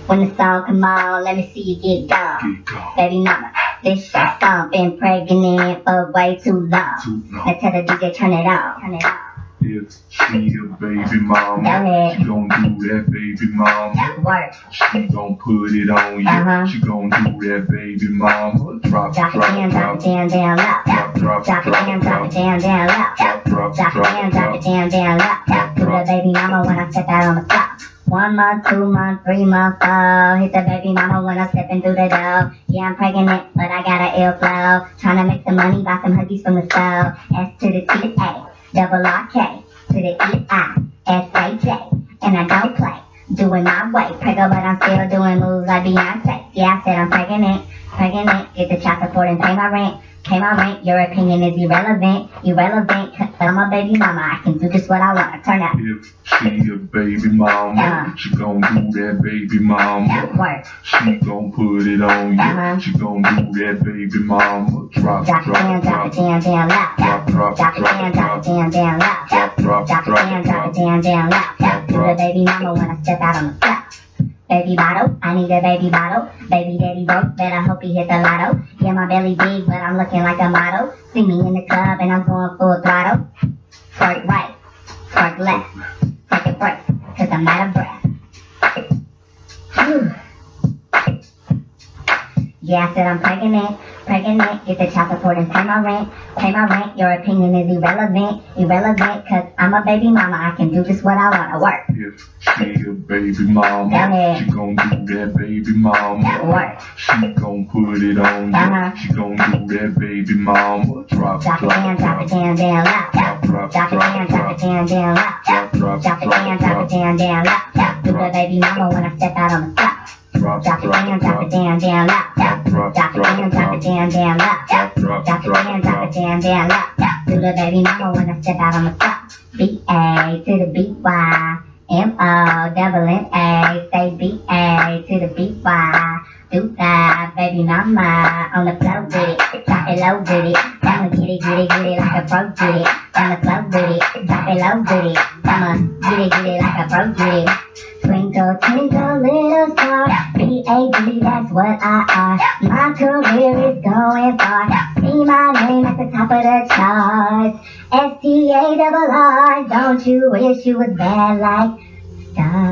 When the song come on, let me see you get gone. Baby mama, this your song. Been pregnant for way too long. Now tell the DJ turn it on. Turn it on. If she a baby mama, she gon' do that baby mama. Work. She gon' put it on you. She gon' do that baby mama. Drop it down, drop it down, down low. Drop it down, drop it down, down low. Drop it down, drop it down, down low. Do the baby mama when I step out on the floor. 1 month, 2 months, 3 months, oh. Hit the baby mama when I'm stepping through the door. Yeah, I'm pregnant, but I got an ill flow. Tryna make some money, buy some huggies from the store. S to the T to the A, double R-K, to the E-I-S-A-J. And I don't play, doing my way. Preggo, but I'm still doing moves like Beyonce. Yeah, I said I'm pregnant, get the child support and pay my rent. Pay my rent, your opinion is irrelevant, cause I'm a baby mama, I can do just what I want, turn up. If she a baby mama, she gon' do that baby mama. Work. She gon' put it on you, she gon' do that baby mama. Drop it down, drop it down, down low. Drop it down, drop it down, down low. Drop it down, drop it down, down low. Do the baby mama when I step out on the floor. Baby bottle, I need a baby bottle. Baby daddy broke, but I hope he hit the lotto. Yeah, my belly big, but I'm looking like a model. See me in the club and I'm going full throttle. Twerk right, twerk left. Take a break, cause I'm out of breath. Yeah, I said I'm pregnant, get the child support and pay my rent, your opinion is irrelevant, cause I'm a baby mama, I can do just what I wanna work. If she a baby mama, she gon' do that baby mama. Work. She gon' put it on you, she gon' do that baby mama. Drop it down, drop it down, down low. Drop it down, drop it down, down low. Drop it down, drop it down, down low. Do the baby mama when I step out on the floor. Drop it down, drop it down, down low. Drop it down, drop it down, down low. Drop it down, drop it down, down low. Do the baby mama when I step out on the floor. B-A to the B-Y, M-O, double M-A. Say B-A to the B-Y. Do that, baby mama, on the floor with it. Drop it low with it. I'ma get it like a pro with it. On the floor with it. Drop it low with it. I'ma get it like a pro with it. Twinkle, twinkle, little star, B-A-B, that's what I are. My career is going far. See my name at the top of the charts. S-T-A-R-R, don't you wish you was bad like stars?